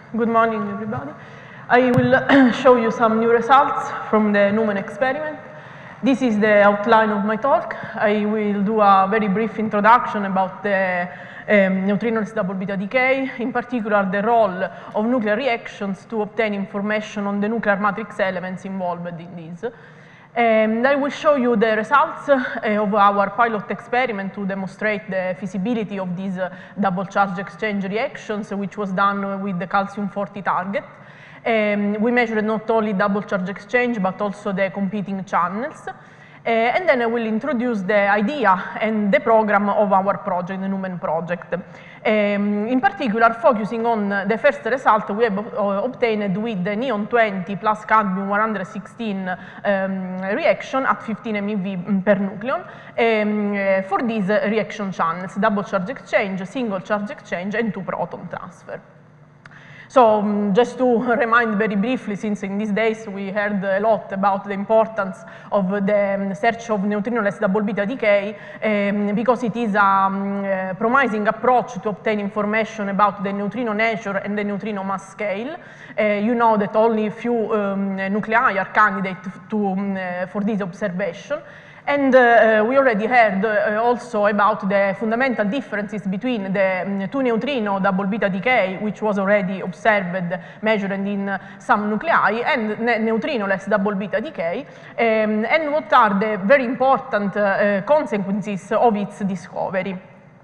Good morning, everybody. I will show you some new results from the Numen experiment. This is the outline of my talk. I will do a very brief introduction about the neutrinoless double beta decay, in particular the role of nuclear reactions to obtain information on the nuclear matrix elements involved in this. And I will show you the results of our pilot experiment to demonstrate the feasibility of these double charge exchange reactions, which was done with the calcium-40 target. We measured not only double charge exchange, but also the competing channels. And then I will introduce the idea and the program of our project, the Numen project. In particular, focusing on the first result we have obtained with the neon 20 plus cadmium 116 reaction at 15 MeV per nucleon for these reaction channels, double charge exchange, single charge exchange, and two proton transfer. So just to remind very briefly, since in these days we heard a lot about the importance of the search of neutrinoless double beta decay, because it is a promising approach to obtain information about the neutrino nature and the neutrino mass scale. You know that only few nuclei are candidate for this observation. And we already heard also about the fundamental differences between the two neutrino double beta decay, which was already observed, measured in some nuclei, and neutrinoless double beta decay, and what are the very important consequences of its discovery.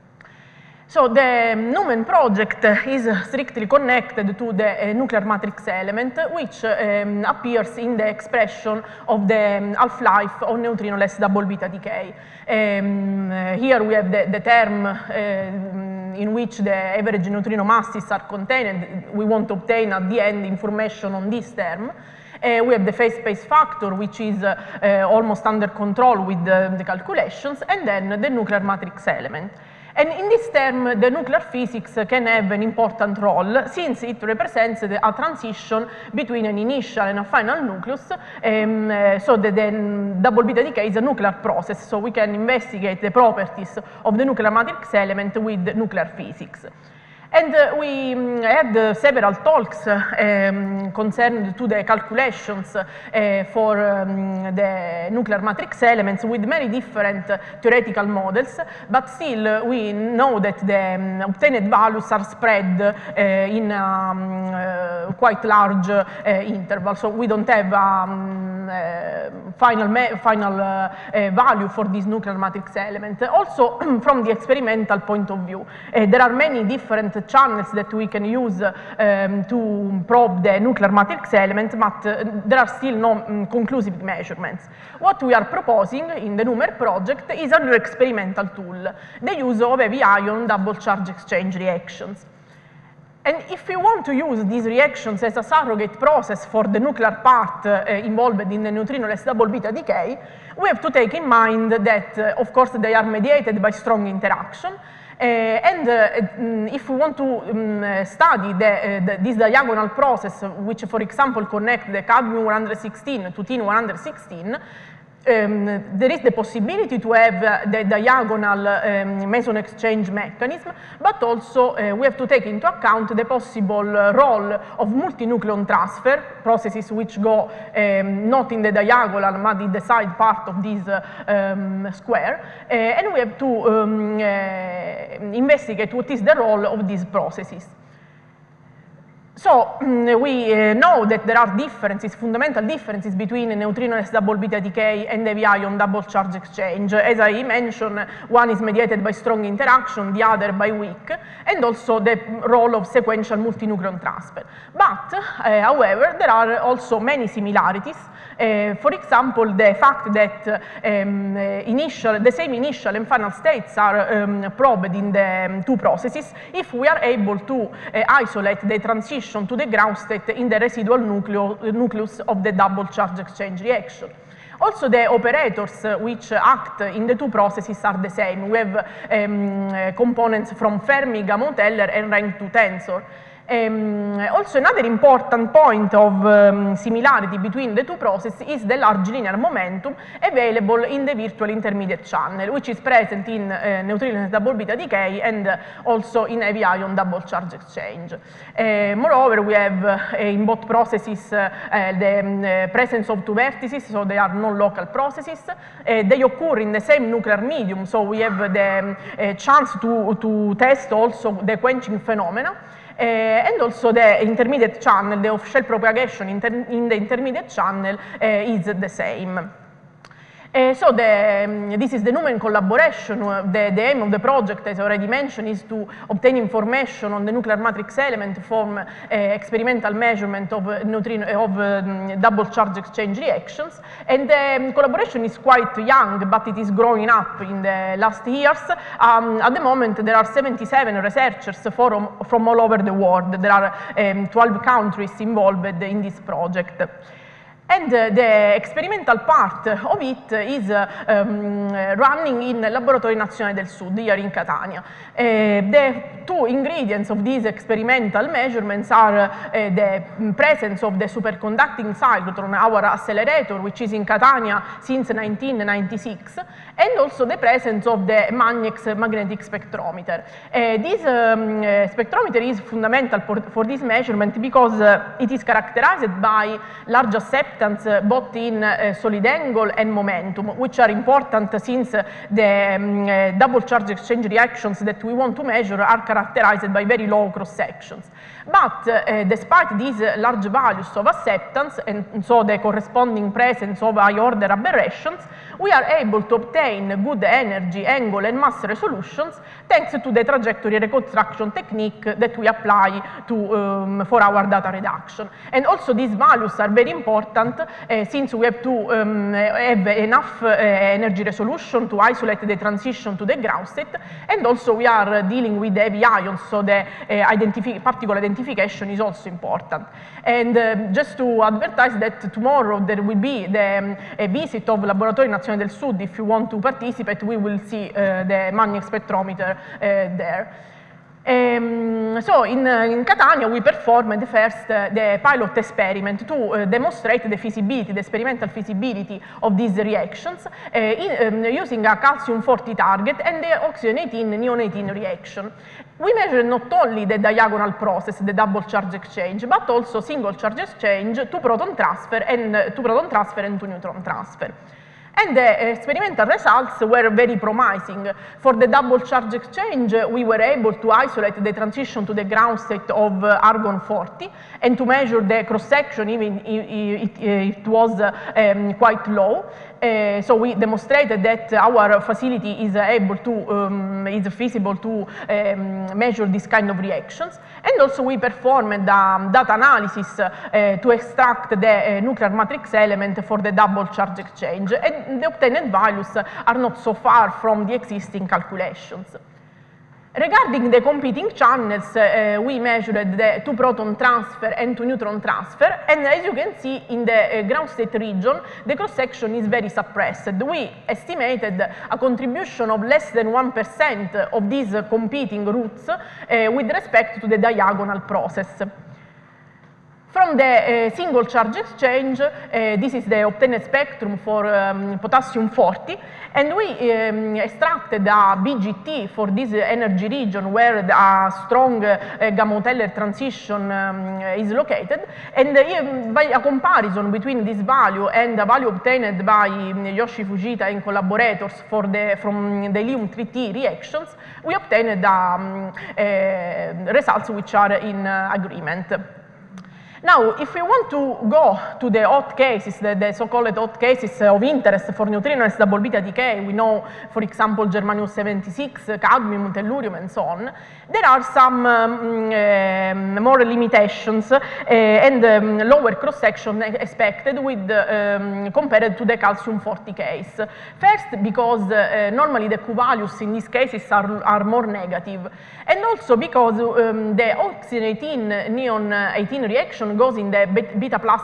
So the Numen project is strictly connected to the nuclear matrix element, which appears in the expression of the half-life of neutrinoless double beta decay. Here we have the term in which the average neutrino masses are contained. We want to obtain at the end information on this term. We have the phase space factor, which is almost under control with the calculations, and then the nuclear matrix element. And in this term, the nuclear physics can have an important role, since it represents a transition between an initial and a final nucleus. So the double beta decay is a nuclear process, so we can investigate the properties of the nuclear matrix element with nuclear physics. And we had several talks concerned to the calculations for the nuclear matrix elements with many different theoretical models, but still we know that the obtained values are spread in quite large interval, so we don't have final value for this nuclear matrix element. Also, from the experimental point of view, there are many different channels that we can use to probe the nuclear matrix element, but there are still no conclusive measurements. What we are proposing in the Numen project is a new experimental tool, the use of heavy ion double charge exchange reactions. And if we want to use these reactions as a surrogate process for the nuclear part involved in the neutrinoless double beta decay, we have to take in mind that, of course, they are mediated by strong interaction. And if we want to study this diagonal process, which, for example, connect the cadmium 116 to tin 116, there is the possibility to have the diagonal meson exchange mechanism, but also we have to take into account the possible role of multinucleon transfer, processes which go not in the diagonal but in the side part of this square, and we have to investigate what is the role of these processes. So we know that there are differences, fundamental differences between neutrinoless double beta decay and heavy ion double charge exchange. As I mentioned, one is mediated by strong interaction, the other by weak, and also the role of sequential multinucleon transfer. But, however, there are also many similarities. For example, the fact that the same initial and final states are probed in the two processes if we are able to isolate the transition to the ground state in the residual nucleus of the double charge exchange reaction. Also, the operators which act in the two processes are the same. We have components from Fermi, Gamow-Teller, and rank 2 tensor. Also, another important point of similarity between the two processes is the large linear momentum available in the virtual intermediate channel, which is present in neutrino double beta decay and also in heavy ion double charge exchange. Moreover, we have in both processes the presence of two vertices, so they are non-local processes. They occur in the same nuclear medium, so we have the chance to test also the quenching phenomena. And also the intermediate channel, the off-shell propagation in the intermediate channel is the same. So this is the Numen collaboration. The aim of the project, as I already mentioned, is to obtain information on the nuclear matrix element from experimental measurement of double charge exchange reactions. And the collaboration is quite young, but it is growing up in the last years. At the moment, there are 77 researchers from all over the world. There are 12 countries involved in this project. And the experimental part of it is running in Laboratorio Nazionale del Sud, here in Catania. The two ingredients of these experimental measurements are the presence of the superconducting cyclotron, our accelerator, which is in Catania since 1996, and also the presence of the Magnex magnetic spectrometer. This spectrometer is fundamental for this measurement because it is characterized by large acceptance both in solid angle and momentum, which are important since the double charge exchange reactions that we want to measure are characterized by very low cross sections. But despite these large values of acceptance and so the corresponding presence of high order aberrations, we are able to obtain good energy, angle and mass resolutions thanks to the trajectory reconstruction technique that we apply for our data reduction. And also these values are very important since we have to have enough energy resolution to isolate the transition to the ground state, and also we are dealing with heavy ions, so the particle identification is also important. And just to advertise that tomorrow there will be the visit of Laboratorio Nazionale del Sud. If you want to participate, we will see the Magnex spectrometer there. So in Catania we performed first the pilot experiment to demonstrate the feasibility, the experimental feasibility of these reactions using a calcium-40 target and the oxygen-18 neon-18 reaction. We measured not only the diagonal process, the double charge exchange, but also single charge exchange to proton transfer and to neutron transfer. And the experimental results were very promising. For the double charge exchange, we were able to isolate the transition to the ground state of argon-40 and to measure the cross-section even if it was quite low. So we demonstrated that our facility is is feasible to measure this kind of reactions. And also we performed data analysis to extract the nuclear matrix element for the double charge exchange. And the obtained values are not so far from the existing calculations. Regarding the competing channels, we measured the to proton transfer and to neutron transfer, and as you can see in the ground state region, the cross-section is very suppressed. We estimated a contribution of less than 1% of these competing routes with respect to the diagonal process. From the single charge exchange, this is the obtained spectrum for potassium-40, and we extracted a BGT for this energy region where a strong gamma-Teller transition is located, and by a comparison between this value and the value obtained by Yoshi Fujita and collaborators from the helium-3T reactions, we obtained results which are in agreement. Now, if we want to go to the hot cases, the so-called hot cases of interest for neutrino and double beta decay, we know, for example, germanium-76, cadmium, tellurium, and so on, there are some more limitations and lower cross-section expected with compared to the calcium-40 case. First, because normally the Q-values in these cases are more negative, and also because the oxygen-18 neon-18 reaction goes in the beta plus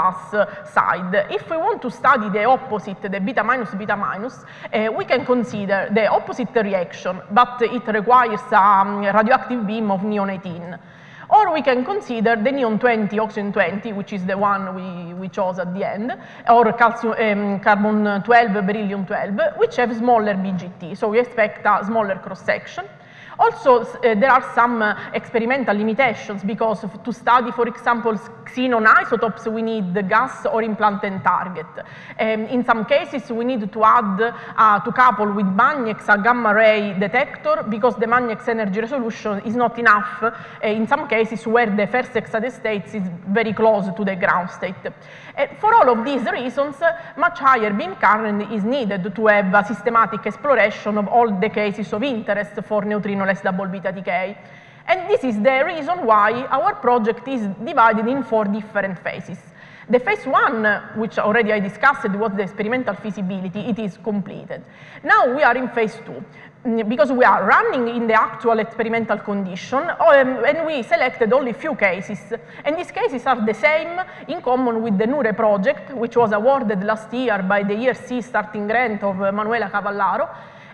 side. If we want to study the opposite, the beta minus, we can consider the opposite reaction, but it requires a radioactive beam of neon-18. Or we can consider the neon 20, oxygen 20, which is the one we chose at the end, or calcium, carbon 12, beryllium 12, which have smaller BGT, so we expect a smaller cross-section. Also, there are some experimental limitations because to study, for example, xenon isotopes, we need the gas or implant and target. In some cases, we need to add, to couple with Magnex a gamma ray detector because the Magnex energy resolution is not enough in some cases where the first excited state is very close to the ground state. For all of these reasons, much higher beam current is needed to have a systematic exploration of all the cases of interest for neutrinoless double beta decay. And this is the reason why our project is divided in 4 different phases. The phase 1, which already I discussed, was the experimental feasibility, it is completed. Now we are in phase 2, because we are running in the actual experimental condition, and we selected only few cases. And these cases are the same in common with the NURE project, which was awarded last year by the ERC starting grant of Manuela Cavallaro.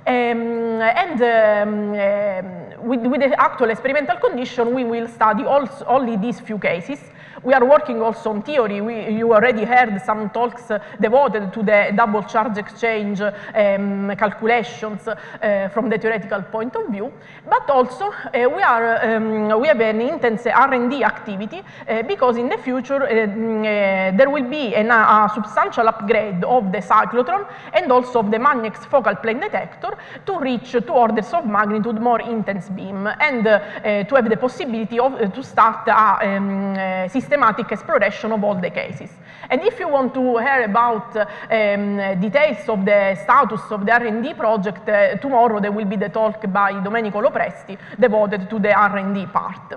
With the actual experimental condition, we will study only these few cases. We are working also on theory. You already heard some talks devoted to the double charge exchange calculations from the theoretical point of view. But also, we have an intense R&D activity because in the future there will be a substantial upgrade of the cyclotron and also of the Magnex focal plane detector to reach 2 orders of magnitude more intense beam and to have the possibility to start a systematic exploration of all the cases. And if you want to hear about details of the status of the R&D project, tomorrow there will be the talk by Domenico Lopresti devoted to the R&D part.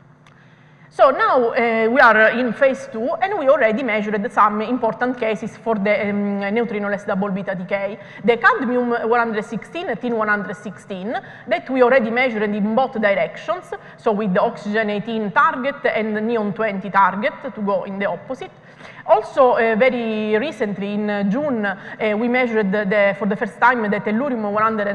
So now we are in phase 2 and we already measured some important cases for the neutrinoless double beta decay. The cadmium 116 and tin 116 that we already measured in both directions, so with the oxygen 18 target and the neon 20 target to go in the opposite. Also, very recently in June, we measured for the first time the tellurium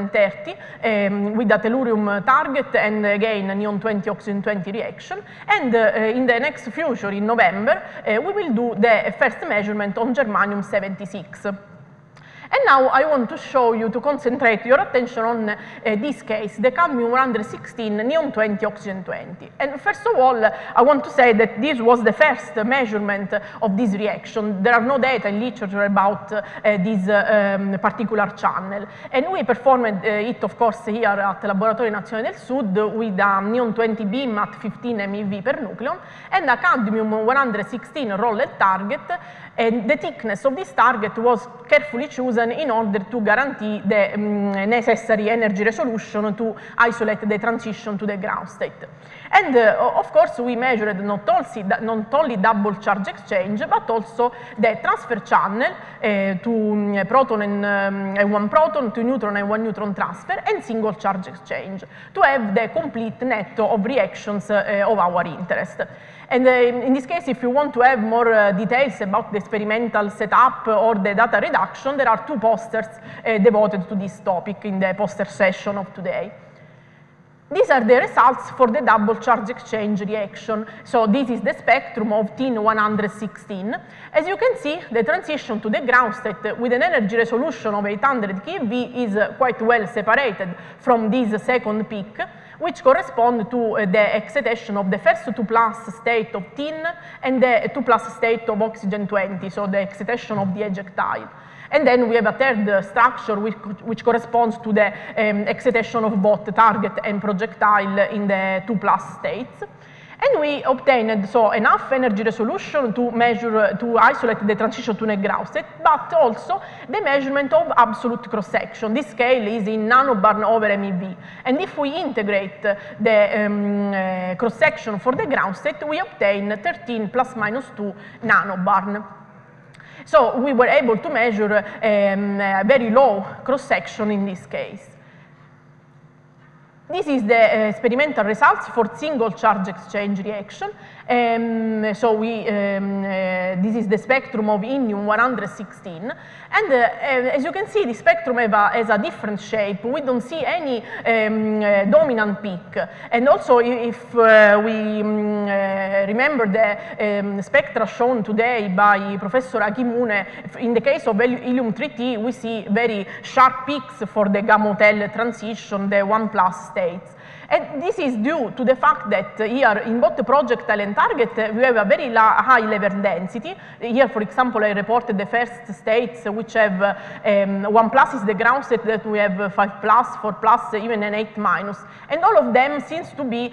130 with the tellurium target and again neon 20 oxygen 20 reaction. And in the next future, in November, we will do the first measurement on germanium 76. And now I want to show you, to concentrate your attention on this case, the cadmium 116, neon 20, oxygen 20. And first of all, I want to say that this was the first measurement of this reaction. There are no data in literature about this particular channel. And we performed it, of course, here at Laboratorio Nazionale del Sud with a neon 20 beam at 15 MeV per nucleon and a cadmium 116 rolled target. And the thickness of this target was carefully chosen in order to guarantee the necessary energy resolution to isolate the transition to the ground state. And of course, we measured not only double charge exchange, but also the transfer channel to proton and one proton, to neutron and one neutron transfer, and single charge exchange to have the complete net of reactions of our interest. And in this case, if you want to have more details about the experimental setup or the data reduction, there are 2 posters devoted to this topic in the poster session of today. These are the results for the double charge exchange reaction. So this is the spectrum of tin 116. As you can see, the transition to the ground state with an energy resolution of 800 keV is quite well separated from this second peak, which correspond to the excitation of the first 2+ state of tin and the 2+ state of oxygen 20, so the excitation of the ejectile. And then we have a third structure which corresponds to the excitation of both target and projectile in the 2+ states. And we obtained so enough energy resolution to measure, to isolate the transition to the ground state, but also the measurement of absolute cross-section. This scale is in nanobarn over MeV. And if we integrate the cross-section for the ground state, we obtain 13 ± 2 nanobarn. So we were able to measure a very low cross-section in this case. This is the experimental results for single charge exchange reaction. So this is the spectrum of indium 116, and as you can see, the spectrum has a different shape. We don't see any dominant peak, and also if we remember the spectra shown today by Professor Akimune, in the case of helium-3T, we see very sharp peaks for the gamma-hotel transition, the 1+ states. And this is due to the fact that here in both the projectile and target we have a very high level density. Here, for example, I reported the first states which have 1+ is the ground state, that we have 5+, 4+, even an 8-, and all of them seems to be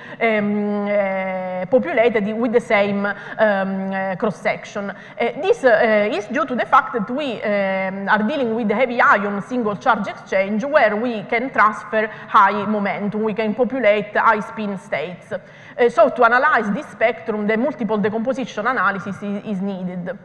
populated with the same cross section. This is due to the fact that we are dealing with the heavy ion single charge exchange, where we can transfer high momentum, we can populate high spin states. So to analyze this spectrum, the multiple decomposition analysis is needed.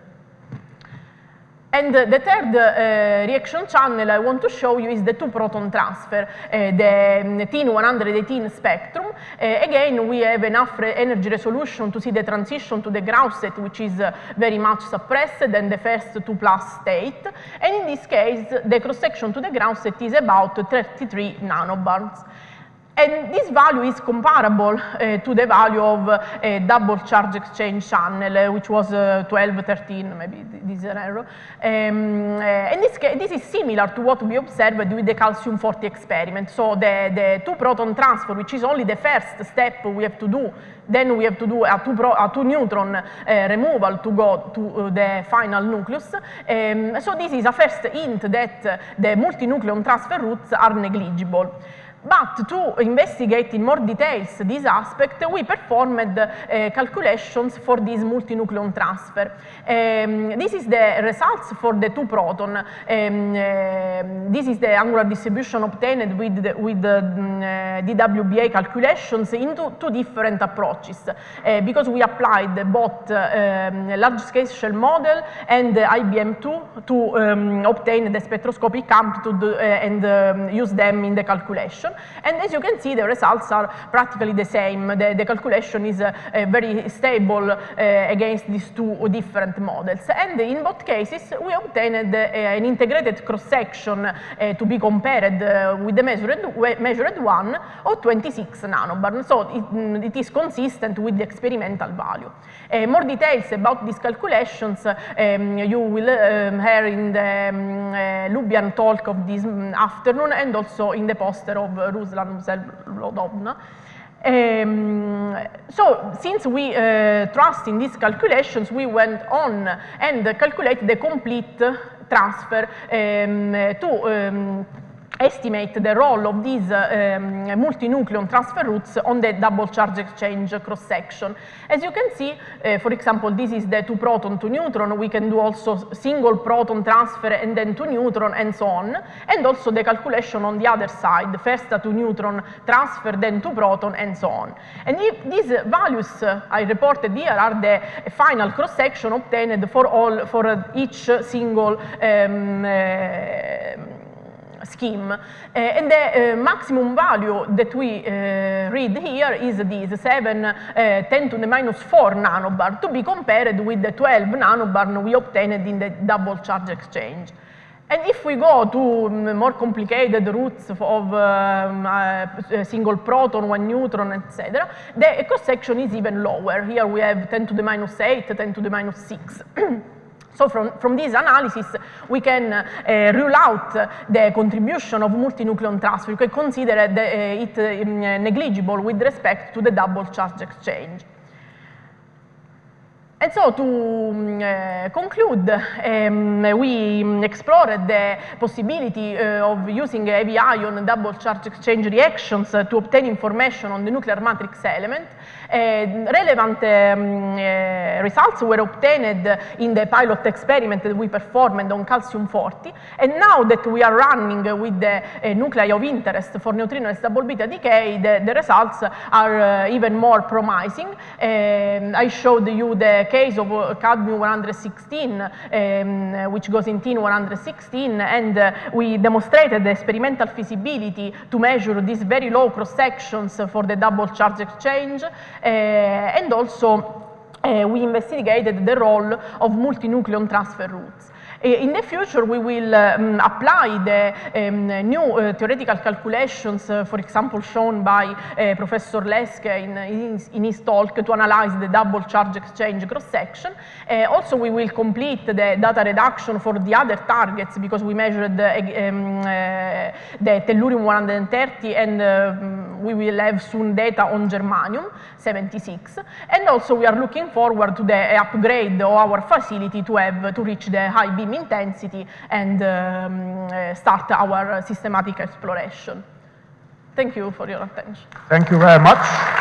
And the third reaction channel I want to show you is the 2-proton transfer, the tin 118 spectrum. Again, we have enough energy resolution to see the transition to the ground state, which is very much suppressed, and the first 2+ state. And in this case, the cross-section to the ground state is about 33 nanobarns. And this value is comparable to the value of a double charge exchange channel, which was 12, 13, maybe this is an error. And this is similar to what we observed with the calcium-40 experiment. So the 2-proton transfer, which is only the first step we have to do, then we have to do a 2-neutron removal to go to the final nucleus. So this is a first hint that the multinucleon transfer routes are negligible. But to investigate in more details this aspect, we performed calculations for this multinucleon transfer. This is the results for the 2-proton. This is the angular distribution obtained with DWBA calculations into 2 different approaches, because we applied both large-scale shell model and IBM2 to obtain the spectroscopic amplitude and use them in the calculation. And as you can see, the results are practically the same. The calculation is very stable against these 2 different models. And in both cases, we obtained an integrated cross-section to be compared with the measured one of 26 nanobarn. So it is consistent with the experimental value. More details about these calculations you will hear in the Lubian talk of this afternoon, and also in the poster of Ruslan Lodovna. So since we trust in these calculations, we went on and calculated the complete transfer to estimate the role of these multinucleon transfer routes on the double charge exchange cross-section. As you can see, for example, this is the 2-proton to neutron. We can do also single proton transfer and then to neutron and so on. And also the calculation on the other side, first a 2-neutron transfer, then 2-proton and so on. And if these values I reported here are the final cross-section obtained for each single scheme. And the maximum value that we read here is this 10 to the minus 4 nanobar, to be compared with the 12 nanobar we obtained in the double charge exchange. And if we go to more complicated routes of single proton, 1 neutron, etc., the cross-section is even lower. Here we have 10 to the minus 8, 10 to the minus 6. So from this analysis, we can rule out the contribution of multinucleon transfer. We can consider it negligible with respect to the double charge exchange. And so to conclude, we explored the possibility of using heavy ion double charge exchange reactions to obtain information on the nuclear matrix element. Relevant results were obtained in the pilot experiment that we performed on calcium-40. And now that we are running with the nuclei of interest for neutrino double beta decay, the results are even more promising. I showed you the case of cadmium-116, which goes in tin-116, and we demonstrated the experimental feasibility to measure these very low cross-sections for the double charge exchange, and also we investigated the role of multinucleon transfer routes. In the future, we will apply the new theoretical calculations, for example, shown by Professor Leske in his talk to analyze the double charge exchange cross-section. Also, we will complete the data reduction for the other targets because we measured the tellurium-130 and we will have soon data on germanium-76. And also, we are looking forward to the upgrade of our facility to reach the high beam intensity and start our systematic exploration. Thank you for your attention. Thank you very much.